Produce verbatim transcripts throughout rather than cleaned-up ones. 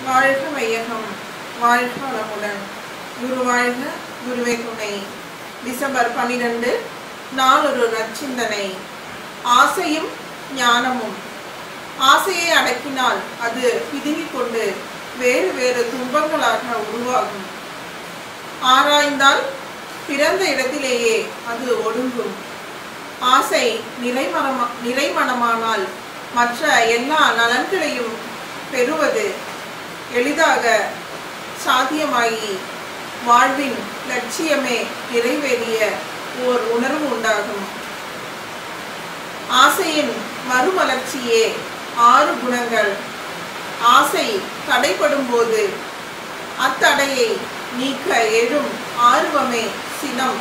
வாழ்க வையகம், வாழ்க வளமுடன். குரு வாழ்க, குருவே துணை. டிசம்பர் பன்னிரண்டு, நாளொரு நற்சிந்தனை. ஆசையும் ஞானமும். ஆசையை அடக்கினால் அது பிதுங்கிக் கொண்டு வேறு வேறு துன்பங்களாக உருவாகும். ஆராய்ந்தால் பிறந்த இடத்திலேயே அது ஒடுங்கும். ஆசை நிறைமணமா நிறைமணமானால் மற்ற எல்லா நலன்களையும் பெறுவது எளிதாக சாத்தியமாகி வாழ்வின் லட்சியமே நிறைவேறிய ஓர் உணர்வு உண்டாகும். ஆசையின் மறுமலர்ச்சியே ஆறு குணங்கள். ஆசை தடைப்படும் போது அத்தடையை நீக்க எழும் ஆர்வமே சினம்.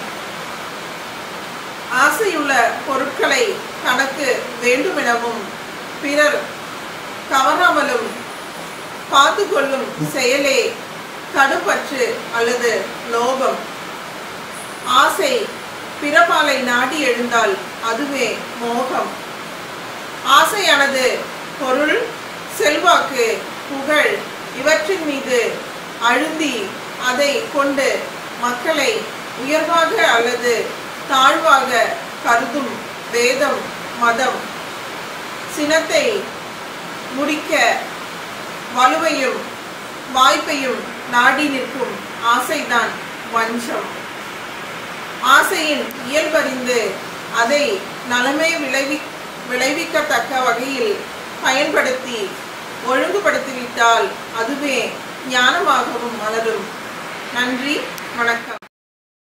ஆசையுள்ள பொருட்களை தனக்கு வேண்டுமெனவும் பிறர் கவராமலும் பார்த்து கொள்ளும் செயலே கடுப்பற்று அல்லது லோபம். ஆசை பிறப்பாலை நாடி எழுந்தால் அதுவே மோகம். ஆசையானது பொருள், செல்வாக்கு, புகழ் இவற்றின் மீது அழுந்தி அதை கொண்டு மக்களை உயர்வாக அல்லது தாழ்வாக கருதும் வேதம், மதம். சினத்தை முடிக்க வலுவையும் வாய்ப்பையும் நாடி நிற்கும் ஆசைதான் வஞ்சம். ஆசையின் இயல்பறிந்து அதை நலமே விளைவி விளைவிக்கத்தக்க வகையில் பயன்படுத்தி ஒழுங்குபடுத்திவிட்டால் அதுவே ஞானமாகவும் மலரும். நன்றி, வணக்கம்.